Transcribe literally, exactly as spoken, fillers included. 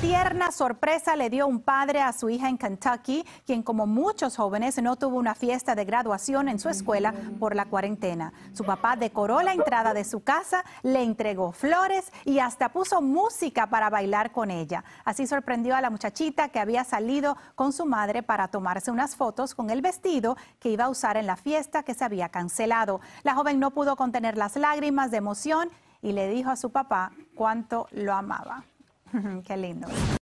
tierna sorpresa le dio un padre a su hija en Kentucky, quien como muchos jóvenes no tuvo una fiesta de graduación en su escuela por la cuarentena. Su papá decoró la entrada de su casa, le entregó flores y hasta puso música para bailar con ella. Así sorprendió a la muchachita que había salido con su madre para tomarse unas fotos con el vestido que iba a usar en la fiesta que se había cancelado. La joven no pudo contener las lágrimas de emoción y le dijo a su papá cuánto lo amaba. Qué lindo.